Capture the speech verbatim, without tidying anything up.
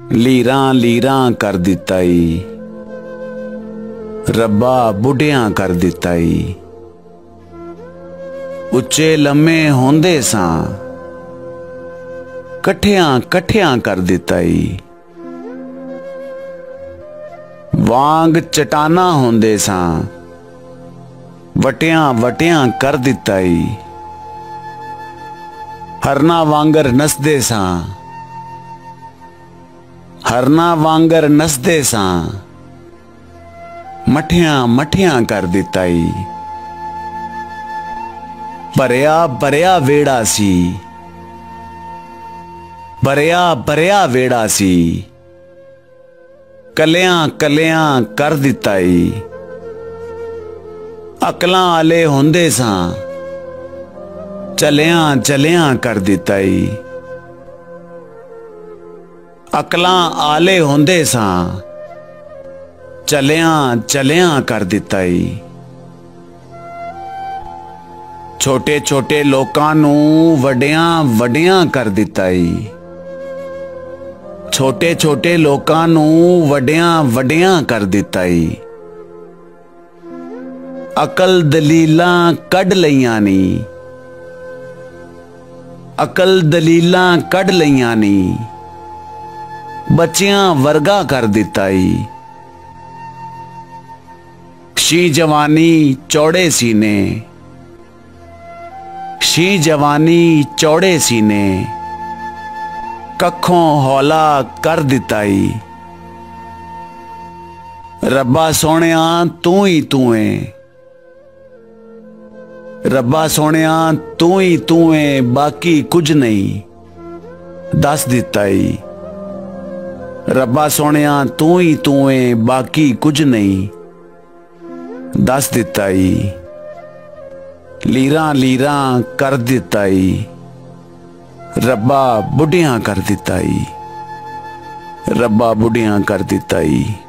लीरां लीरां कर दिता ई, रब्बा बुढ़ियां कर दिता ई। उच्चे लम्मे होंदे सां, कट्ठियां कट्ठियां कर दिता ई। वांग चटाना होंदे सां, वटियां वटियां कर दिता ई। हरना वांगर नसदे सां, हरना वांगर नसदे सां, मठियां मठियां कर दिता ई। भरिया भरिया वेड़ा सी, भरिया भरिया वेड़ा सी, कलियां कलियां कर दिता ई। अकलां आले होंदे सां, चलियां चलियां कर दिता ई। अकलां आले होंदे सां, चलियां चलियां कर दिता ई। छोटे छोटे लोकां नूं वड्डियां वड्डियां कर दिता ई। छोटे छोटे लोकां नूं वड्डियां वड्डियां कर दिता ई। अकल दलीलां कढ लईयां नी, अकल दलीलां कढ लईयां नी, बच्चियां वर्गा कर दिता ई। शी जवानी चौड़े सीने, शी जवानी चौड़े सीने, कखों हौला कर दिता ई। रब्बा सोहणिया तू ही तू है, रब्बा सोहणिया तू ही तू है, बाकी कुछ नहीं दस दिता ई। रब्बा सोहणिया तू ही तू है, बाकी कुछ नहीं दस दिता ई। लीरां लीरां कर दिता ई, रब्बा बुढ़ियां कर दिता ई, रब्बा बुढ़ियां कर दिता ई।